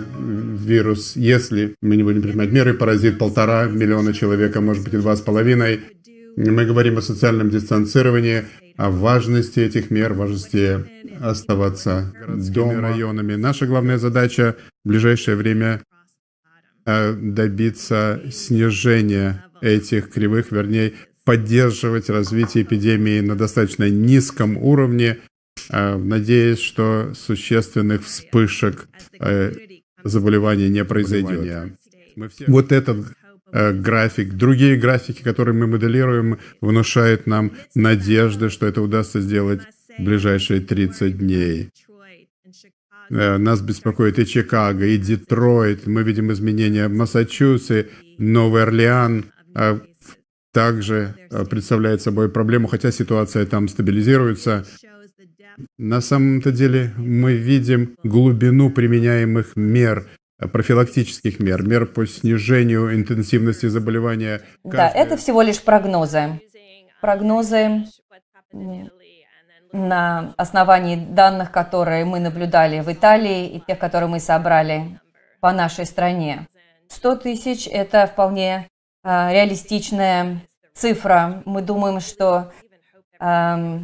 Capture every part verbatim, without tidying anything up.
вирус, если мы не будем принимать меры, поразит полтора миллиона человек, а может быть и два с половиной. Мы говорим о социальном дистанцировании, о важности этих мер, важности оставаться дома, районами. Наша главная задача в ближайшее время добиться снижения этих кривых, вернее, поддерживать развитие эпидемии на достаточно низком уровне, надеясь, что существенных вспышек заболевания не произойдет. Вот этот график, другие графики, которые мы моделируем, внушают нам надежды, что это удастся сделать в ближайшие тридцать дней. Нас беспокоит и Чикаго, и Детройт. Мы видим изменения в Массачусетсе, Новый Орлеан также представляет собой проблему, хотя ситуация там стабилизируется. На самом-то деле мы видим глубину применяемых мер, профилактических мер, мер по снижению интенсивности заболевания. Да, это всего лишь прогнозы. Прогнозы на основании данных, которые мы наблюдали в Италии и тех, которые мы собрали по нашей стране. сто тысяч – это вполне э, реалистичная цифра. Мы думаем, что э,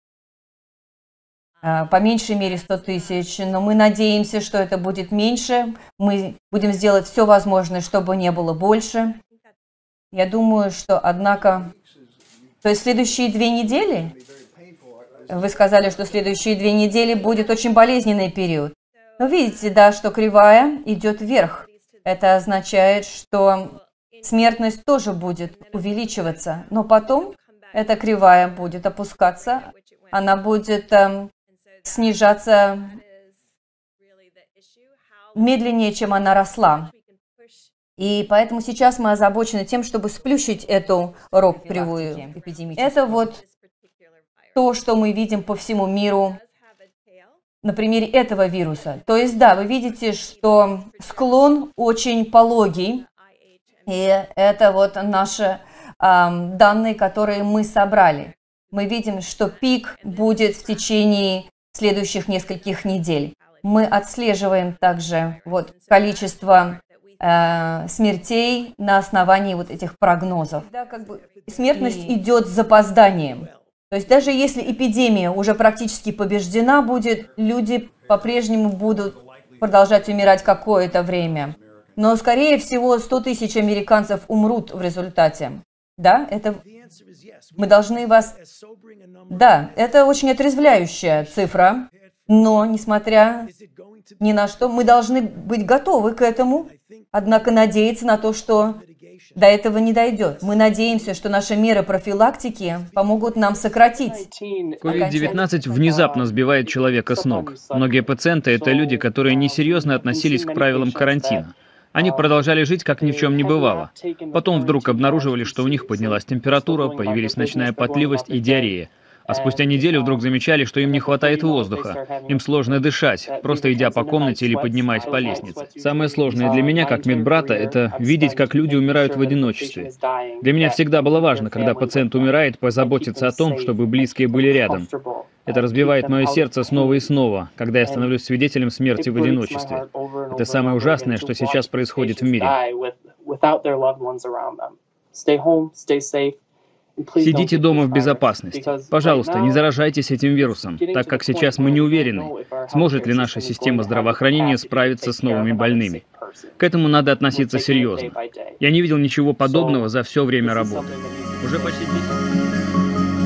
э, по меньшей мере сто тысяч, но мы надеемся, что это будет меньше. Мы будем сделать все возможное, чтобы не было больше. Я думаю, что, однако, то есть следующие две недели... Вы сказали, что следующие две недели будет очень болезненный период. Но видите, да, что кривая идет вверх. Это означает, что смертность тоже будет увеличиваться. Но потом эта кривая будет опускаться, она будет э, снижаться медленнее, чем она росла. И поэтому сейчас мы озабочены тем, чтобы сплющить эту рок-кривую эпидемическую. Это вот то, что мы видим по всему миру на примере этого вируса. То есть, да, вы видите, что склон очень пологий, и это вот наши э, данные, которые мы собрали. Мы видим, что пик будет в течение следующих нескольких недель. Мы отслеживаем также вот количество э, смертей на основании вот этих прогнозов. Да, как бы смертность и... идет с запозданием. То есть даже если эпидемия уже практически побеждена будет, люди по-прежнему будут продолжать умирать какое-то время. Но, скорее всего, сто тысяч американцев умрут в результате. Да, это... Мы должны вас... Да, это очень отрезвляющая цифра, но, несмотря ни на что, мы должны быть готовы к этому, однако надеяться на то, что... До этого не дойдет. Мы надеемся, что наши меры профилактики помогут нам сократить. ковид девятнадцать внезапно сбивает человека с ног. Многие пациенты – это люди, которые несерьезно относились к правилам карантина. Они продолжали жить, как ни в чем не бывало. Потом вдруг обнаруживали, что у них поднялась температура, появилась ночная потливость и диарея. А спустя неделю вдруг замечали, что им не хватает воздуха, им сложно дышать, просто идя по комнате или поднимаясь по лестнице. Самое сложное для меня, как медбрата, это видеть, как люди умирают в одиночестве. Для меня всегда было важно, когда пациент умирает, позаботиться о том, чтобы близкие были рядом. Это разбивает мое сердце снова и снова, когда я становлюсь свидетелем смерти в одиночестве. Это самое ужасное, что сейчас происходит в мире. Сидите дома в безопасности. Пожалуйста, не заражайтесь этим вирусом, так как сейчас мы не уверены, сможет ли наша система здравоохранения справиться с новыми больными. К этому надо относиться серьезно. Я не видел ничего подобного за все время работы. Уже почти десять...